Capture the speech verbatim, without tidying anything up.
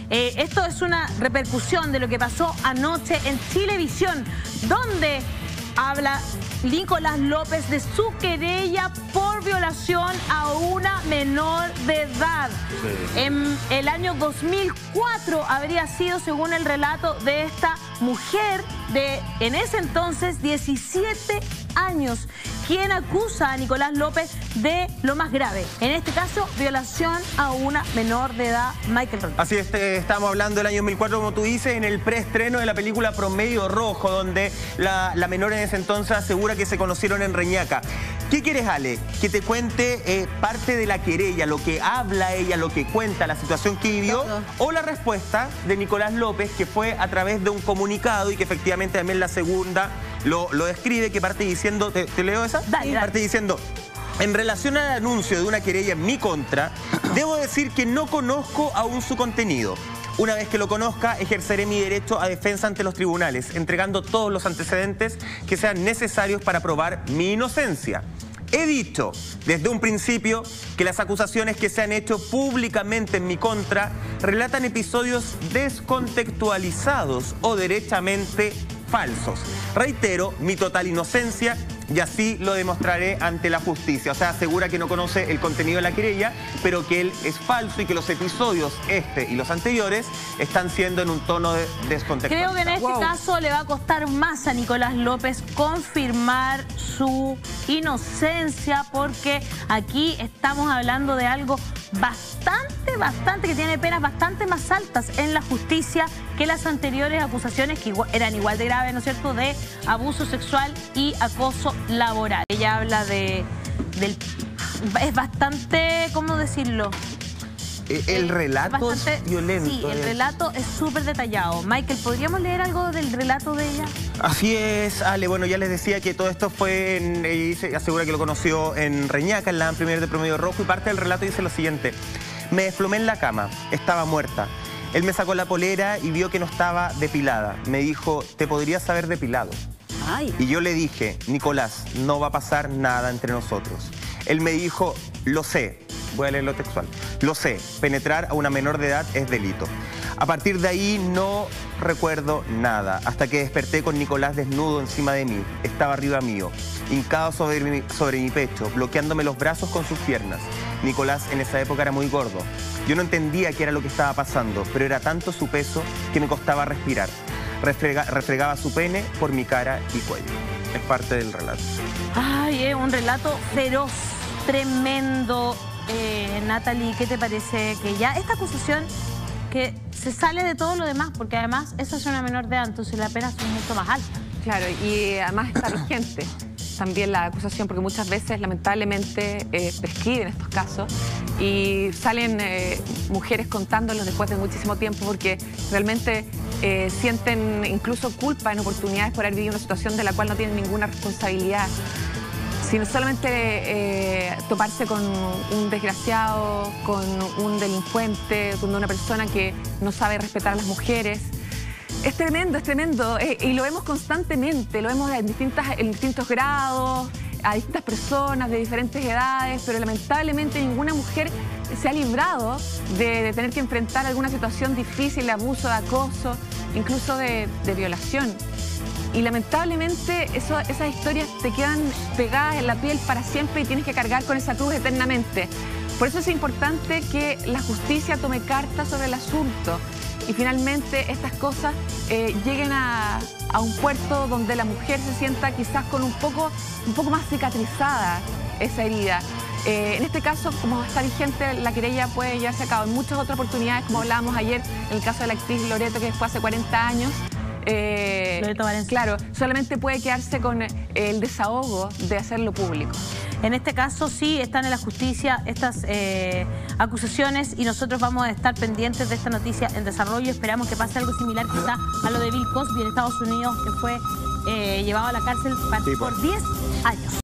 Eh, esto es una repercusión de lo que pasó anoche en Chilevisión, donde habla Nicolás López de su querella por violación a una menor de edad. Sí. En el año dos mil cuatro habría sido, según el relato de esta mujer de, en ese entonces, diecisiete años, quien acusa a Nicolás López de lo más grave. En este caso, violación a una menor de edad, Michael Rodríguez. Así es, estamos hablando del año dos mil cuatro, como tú dices, en el preestreno de la película Promedio Rojo, donde la, la menor en ese entonces asegura que se conocieron en Reñaca. ¿Qué quieres, Ale? Que te cuente eh, parte de la querella, lo que habla ella, lo que cuenta, la situación que vivió, Todo. o la respuesta de Nicolás López, que fue a través de un comunicado y que efectivamente también la segunda lo, lo describe, que parte diciendo, ¿te, te leo esa? Dale, dale. Parte diciendo: en relación al anuncio de una querella en mi contra, debo decir que no conozco aún su contenido. Una vez que lo conozca, ejerceré mi derecho a defensa ante los tribunales, entregando todos los antecedentes que sean necesarios para probar mi inocencia. He dicho desde un principio que las acusaciones que se han hecho públicamente en mi contra relatan episodios descontextualizados o derechamente falsos. Reitero mi total inocencia y así lo demostraré ante la justicia. O sea, asegura que no conoce el contenido de la querella, pero que él es falso y que los episodios, este y los anteriores, están siendo en un tono de descontextualizado. Creo que en este wow. caso le va a costar más a Nicolás López confirmar su inocencia, porque aquí estamos hablando de algo bastante, bastante, que tiene penas bastante más altas en la justicia que las anteriores acusaciones, que igual, eran igual de graves, ¿no es cierto?, de abuso sexual y acoso laboral. Ella habla de... Del, es bastante, ¿cómo decirlo? El, el relato es, bastante, es violento. Sí, el relato es súper detallado. Michael, ¿podríamos leer algo del relato de ella? Así es, Ale. Bueno, ya les decía que todo esto fue, en, ella se asegura que lo conoció en Reñaca, en la Premier de Promedio Rojo, y parte del relato dice lo siguiente: me desplomé en la cama, estaba muerta. Él me sacó la polera y vio que no estaba depilada. Me dijo, ¿te podrías haber depilado? Ay. Y yo le dije, Nicolás, no va a pasar nada entre nosotros. Él me dijo, lo sé, voy a leer lo textual, lo sé, penetrar a una menor de edad es delito. A partir de ahí no recuerdo nada, hasta que desperté con Nicolás desnudo encima de mí. Estaba arriba mío, hincado sobre mi, sobre mi pecho, bloqueándome los brazos con sus piernas. Nicolás en esa época era muy gordo. Yo no entendía qué era lo que estaba pasando, pero era tanto su peso que me costaba respirar. Refrega, refregaba su pene por mi cara y cuello. Es parte del relato. Ay, es un relato feroz, tremendo. Eh, Natalie, ¿qué te parece que ya esta acusación que se sale de todo lo demás? Porque además esa es una menor de edad, entonces la pena es mucho más alta. Claro, y además está vigente también la acusación, porque muchas veces lamentablemente eh, prescriben estos casos y salen eh, mujeres contándolos después de muchísimo tiempo, porque realmente eh, sienten incluso culpa en oportunidades por haber vivido una situación de la cual no tienen ninguna responsabilidad, sino solamente eh, toparse con un desgraciado, con un delincuente, con una persona que no sabe respetar a las mujeres. Es tremendo, es tremendo, eh, y lo vemos constantemente, lo vemos en, distintas, en distintos grados, a distintas personas de diferentes edades, pero lamentablemente ninguna mujer se ha librado de, de tener que enfrentar alguna situación difícil de abuso, de acoso, incluso de, de violación. Y lamentablemente eso, esas historias te quedan pegadas en la piel para siempre y tienes que cargar con esa cruz eternamente. Por eso es importante que la justicia tome cartas sobre el asunto y finalmente estas cosas eh, lleguen a, a un puerto donde la mujer se sienta quizás con un poco, un poco más cicatrizada esa herida. Eh, en este caso, como está vigente, la querella puede llevarse a cabo en muchas otras oportunidades, como hablábamos ayer en el caso de la actriz Loreto, que fue hace cuarenta años. Eh, Loreto Valencia. Claro, solamente puede quedarse con el desahogo de hacerlo público. En este caso sí están en la justicia estas eh, acusaciones y nosotros vamos a estar pendientes de esta noticia en desarrollo. Esperamos que pase algo similar quizá a lo de Bill Cosby en Estados Unidos, que fue eh, llevado a la cárcel sí, por diez años.